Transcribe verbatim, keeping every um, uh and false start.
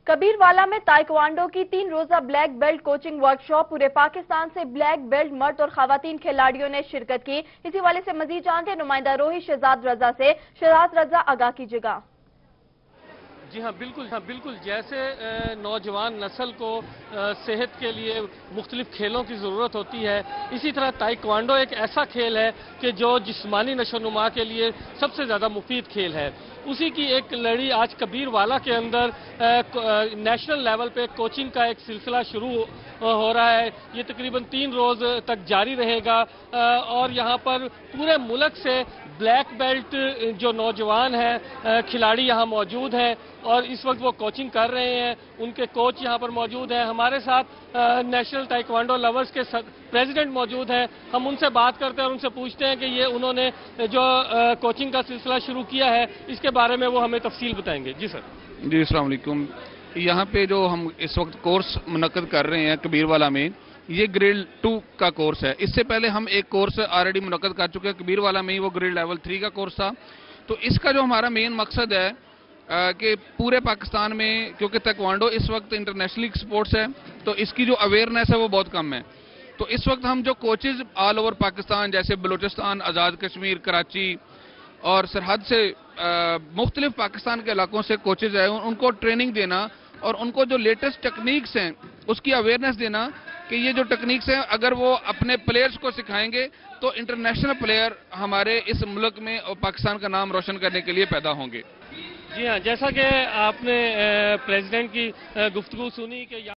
کبیر والا میں تائیکوانڈو کی تین روزہ بلیک بیلٹ کوچنگ ورکشاپ پورے پاکستان سے بلیک بیلٹ مرد اور خواتین کھلاڑیوں نے شرکت کی۔ اسی والے سے مزید جانتے ہیں نمائندہ روہت شہزاد رضا سے۔ شہزاد رضا، آگاہ کیجیے گا۔ جی ہاں بالکل ہاں بالکل جیسے نوجوان نسل کو صحت کے لیے مختلف کھیلوں کی ضرورت ہوتی ہے، اسی طرح تائیکوانڈو ایک ایسا کھیل ہے کہ جو جسمانی نشو و نما کے لیے سب سے زیادہ مفید کھیل ہے۔ اسی کی ایک لڑی آج کبیر والا کے اندر نیشنل لیول پہ کوچنگ کا ایک سلسلہ شروع ہو رہا ہے۔ یہ تقریباً تین روز تک جاری رہے گا اور یہاں پر پورے ملک سے بلیک بیلٹ جو نوجوان ہیں کھلاڑی یہاں موجود ہیں اور اس وقت وہ کوچنگ کر رہے ہیں۔ ان کے کوچ یہاں پر موجود ہیں۔ ہمارے ساتھ نیشنل تائیکوانڈو لورز کے پریزیڈنٹ موجود ہیں۔ ہم ان سے بات کرتے ہیں اور ان سے پوچھتے ہیں کہ یہ انہوں نے جو کوچنگ کا سلسلہ شروع کیا ہے اس کے بارے میں وہ ہمیں تفصیل بتائیں گے۔ جی سر۔ جی السلام علیکم۔ یہاں پہ جو ہم اس وقت کورس منعقد کر رہے ہیں کبیر والا میں، یہ گریڈ ٹو کا کورس ہے۔ اس سے پہلے ہم ایک کورس آلریڈی منعقد کر چکے ہیں کبیر والا میں ہی، وہ گریڈ لیول تھری کا کورس تھا۔ تو اس کا جو ہمارا مین مقصد ہے کہ پورے پاکستان میں، کیونکہ تائیکوانڈو اس وقت انٹرنیشنل سپورٹس ہے تو اس کی جو اویئرنیس ہے وہ بہت کم ہے۔ تو اس وقت ہم جو کوچز آل اوور پاکستان جیسے بلوچستان، آزاد کشمیر، کراچی اور سرحد سے مختلف پاکستان کے علاقوں سے کوچز ہیں، ان کو ٹریننگ دینا اور ان کو جو لیٹسٹ ٹیکنیکس ہیں اس کی اویئرنیس دینا کہ یہ جو ٹیکنیکس ہیں اگر وہ اپنے پلیئرز کو سکھائیں گے تو انٹرنیشنل پلیئر ہمارے اس ملک میں اور پاکستان کا نام روشن کرنے کے لیے پیدا ہوں گے۔ جی ہاں، جیسا کہ آپ نے پریزیڈنٹ کی گفتگو سنی کہ